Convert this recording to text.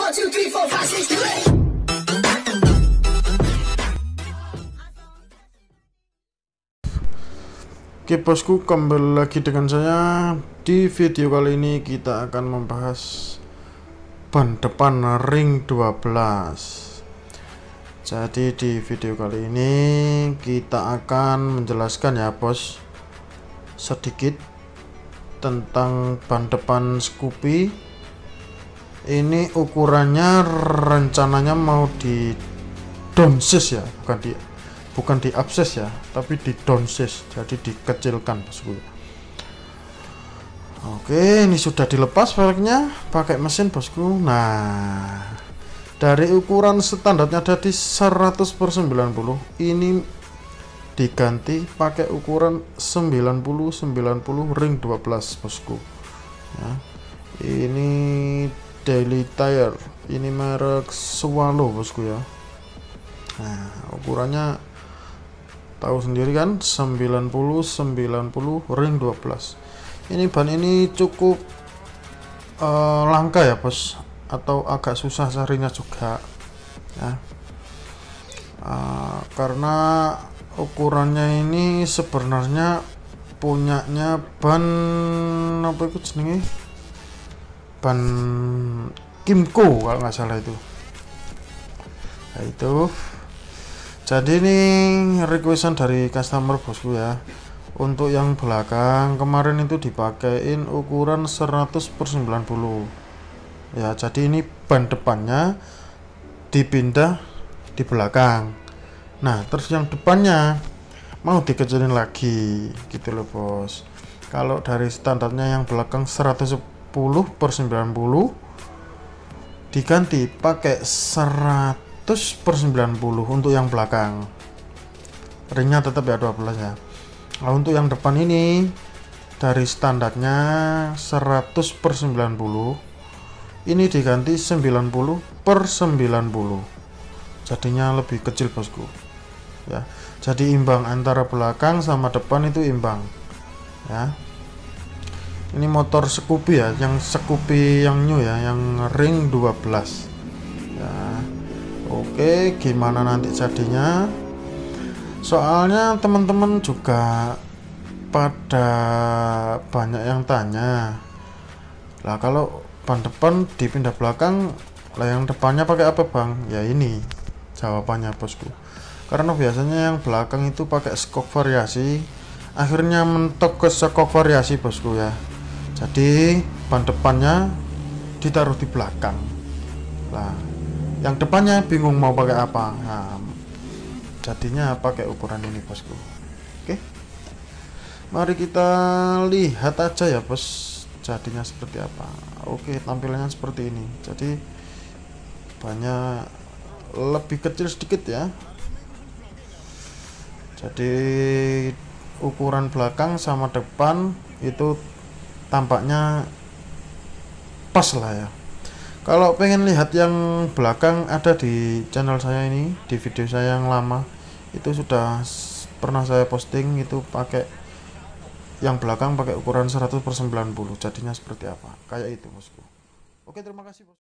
1, 2, 3, 4, 5, 6, 7. Oke bosku, kembali lagi dengan saya. Di video kali ini kita akan membahas ban depan ring 12. Jadi di video kali ini kita akan menjelaskan ya bos, sedikit tentang ban depan Scoopy. Ini ukurannya rencananya mau di downsize ya, bukan di upsize ya, tapi di downsize, jadi dikecilkan bosku. Oke, ini sudah dilepas velgnya pakai mesin bosku. Nah, dari ukuran standarnya ada di 100/90, ini diganti pakai ukuran 90/90 ring 12 bosku ya. Ini Daily Tire, ini merek Swallow bosku ya. Nah, ukurannya tahu sendiri kan, 90/90 ring 12. Ini ban ini cukup langka ya bos, atau agak susah carinya juga ya, karena ukurannya ini sebenarnya punyanya ban apa itu jenenge, ban Kimco kalau nggak salah itu. Nah, itu jadi ini requestan dari customer bosku ya. Untuk yang belakang kemarin itu dipakein ukuran 100/90 ya. Jadi ini ban depannya dipindah di belakang. Nah, terus yang depannya mau dikecilin lagi gitu loh bos. Kalau dari standarnya yang belakang 110/90 diganti pakai 100/90 untuk yang belakang. Ringnya tetap ya 12 ya. Nah, untuk yang depan ini dari standarnya 100/90, ini diganti 90/90, jadinya lebih kecil bosku ya. Jadi imbang antara belakang sama depan, itu imbang ya. Ini motor Scoopy ya, yang Scoopy yang new ya, yang ring 12 ya. Oke, gimana nanti jadinya? Soalnya teman-teman juga pada banyak yang tanya lah, kalau ban depan dipindah belakang lah, yang depannya pakai apa bang? Ya ini jawabannya bosku, karena biasanya yang belakang itu pakai skok variasi, akhirnya mentok ke skok variasi bosku ya. Jadi ban depannya ditaruh di belakang lah, yang depannya bingung mau pakai apa. Nah, jadinya pakai ukuran ini bosku. Oke, mari kita lihat aja ya bos, jadinya seperti apa. Oke, tampilannya seperti ini. Jadi banyak lebih kecil sedikit ya. Jadi ukuran belakang sama depan itu tampaknya pas lah ya. Kalau pengen lihat yang belakang, ada di channel saya ini, di video saya yang lama itu sudah pernah saya posting, itu pakai yang belakang pakai ukuran 100/90, jadinya seperti apa, kayak itu bosku. Oke, terima kasih bos.